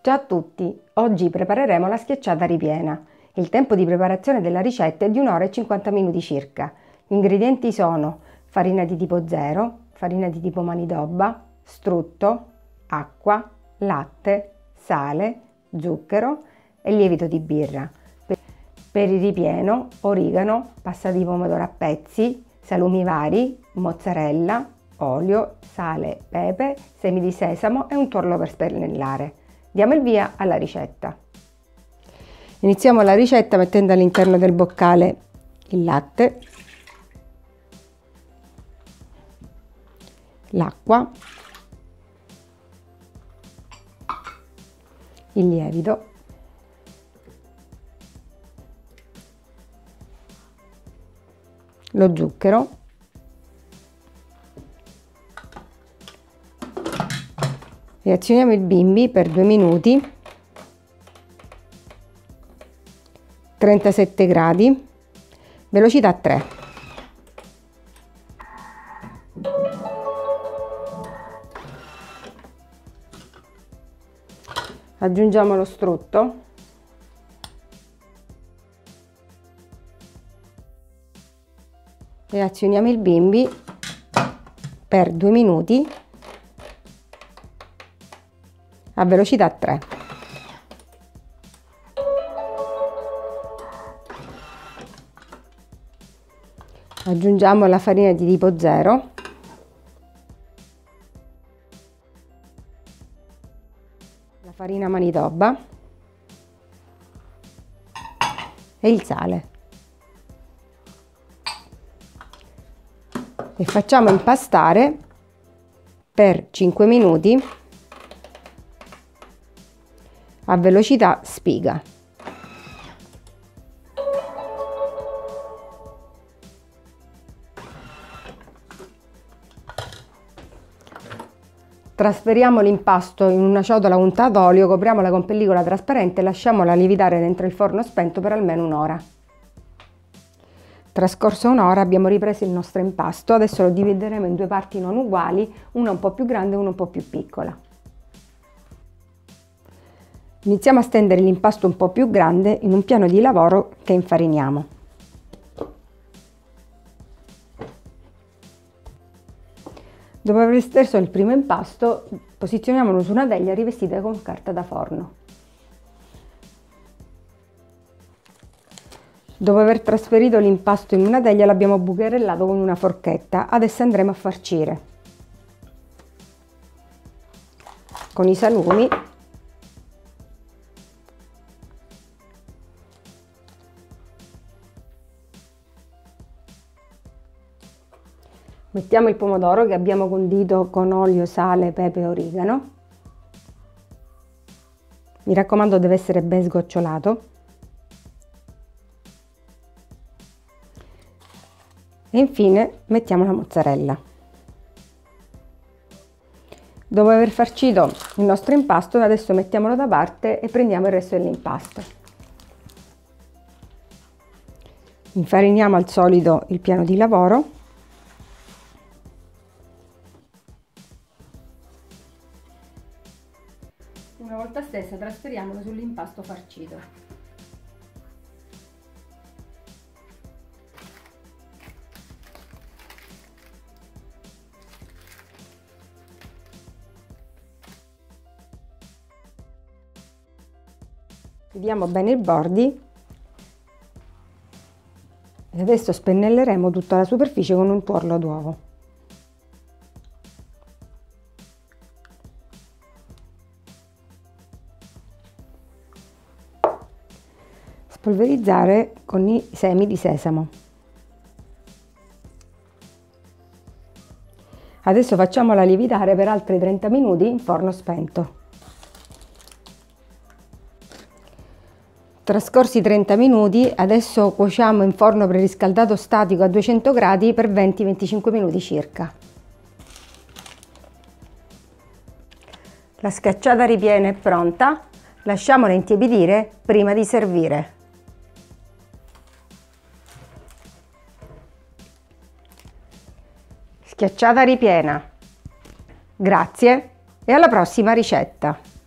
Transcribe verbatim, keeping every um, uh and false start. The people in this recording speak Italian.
Ciao a tutti! Oggi prepareremo la schiacciata ripiena. Il tempo di preparazione della ricetta è di un'ora e cinquanta minuti circa. Gli ingredienti sono farina di tipo zero, farina di tipo manidobba, strutto, acqua, latte, sale, zucchero e lievito di birra. Per il ripieno, origano, pasta di pomodoro a pezzi, salumi vari, mozzarella, olio, sale, pepe, semi di sesamo e un tuorlo per spennellare. Diamo il via alla ricetta. Iniziamo la ricetta mettendo all'interno del boccale il latte, l'acqua, il lievito, lo zucchero, reazioniamo il bimbi per due minuti, trentasette gradi, velocità tre. Aggiungiamo lo strutto, reazioniamo il bimbi per due minuti a velocità tre. Aggiungiamo la farina di tipo zero, la farina manidobba e il sale e facciamo impastare per cinque minuti a velocità spiga. Trasferiamo l'impasto in una ciotola unta d'olio, copriamola con pellicola trasparente e lasciamola lievitare dentro il forno spento per almeno un'ora. Trascorsa un'ora abbiamo ripreso il nostro impasto, adesso lo divideremo in due parti non uguali, una un po' più grande e una un po' più piccola. Iniziamo a stendere l'impasto un po' più grande in un piano di lavoro che infariniamo. Dopo aver steso il primo impasto, posizioniamolo su una teglia rivestita con carta da forno. Dopo aver trasferito l'impasto in una teglia, l'abbiamo bucherellato con una forchetta. Adesso andremo a farcire con i salumi. Mettiamo il pomodoro che abbiamo condito con olio, sale, pepe e origano. Mi raccomando, deve essere ben sgocciolato. E infine mettiamo la mozzarella. Dopo aver farcito il nostro impasto, adesso mettiamolo da parte e prendiamo il resto dell'impasto. Infariniamo al solito il piano di lavoro. Una volta stessa trasferiamolo sull'impasto farcito. Chiudiamo bene i bordi e adesso spennelleremo tutta la superficie con un tuorlo d'uovo. Spolverizzare con i semi di sesamo. Adesso facciamola lievitare per altri trenta minuti in forno spento. Trascorsi trenta minuti, adesso cuociamo in forno preriscaldato statico a duecento gradi per venti venticinque minuti circa. La schiacciata ripiena è pronta, lasciamola intiepidire prima di servire. Schiacciata ripiena. Grazie e alla prossima ricetta!